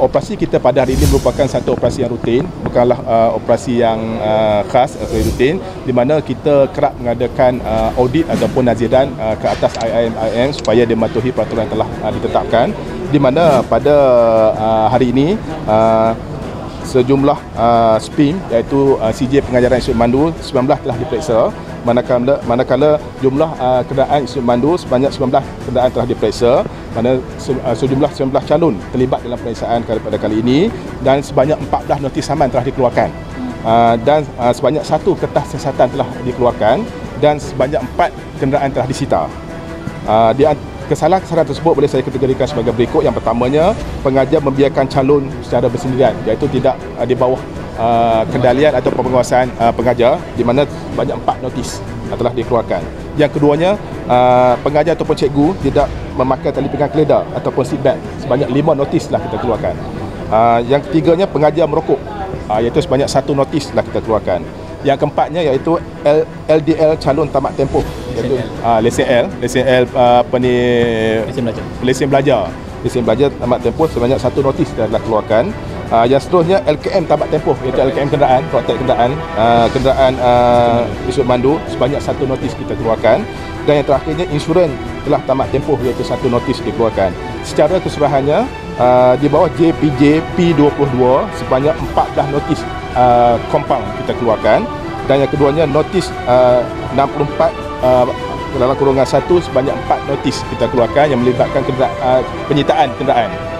Operasi kita pada hari ini merupakan satu operasi yang rutin, bukanlah operasi yang khas atau rutin, di mana kita kerap mengadakan audit ataupun naziran ke atas IAM supaya dia mematuhi peraturan yang telah ditetapkan, di mana pada hari ini sejumlah SPIM iaitu CJ Pengajaran Institut Memandu 19 telah diperiksa, manakala jumlah kenderaan Institut Memandu sebanyak 19 kenderaan telah diperiksa, mana sejumlah 19 calon terlibat dalam pemeriksaan pada kali ini, dan sebanyak 14 notis saman telah dikeluarkan, dan sebanyak 1 kertas siasatan telah dikeluarkan, dan sebanyak 4 kenderaan telah disita. Kesalahan-kesalahan tersebut boleh saya kategorikan sebagai berikut. Yang pertamanya, pengajar membiarkan calon secara bersendirian, iaitu tidak di bawah kendalian atau penguasaan pengajar, di mana banyak 4 notis telah dikeluarkan. Yang keduanya, pengajar ataupun cikgu tidak memakai tali pinggang keledar ataupun seatbelt, sebanyak 5 notis telah kita keluarkan. Yang ketiganya, pengajar merokok, iaitu sebanyak 1 notis telah kita keluarkan. Yang keempatnya iaitu LDL calon tamat tempoh, iaitu lesen L lesen belajar tamat tempoh sebanyak 1 notis telah keluarkan. Yang seterusnya LKM tamat tempoh, iaitu LKM kenderaan, praktek kenderaan Institut Memandu, sebanyak 1 notis kita keluarkan. Dan yang terakhirnya insurans telah tamat tempoh, iaitu 1 notis dikeluarkan. Secara keseluruhannya di bawah JPJ P22 sebanyak 14 notis compound kita keluarkan, dan yang keduanya notis 64 dalam kurungan 1 sebanyak 4 notis kita keluarkan yang melibatkan penyitaan kenderaan.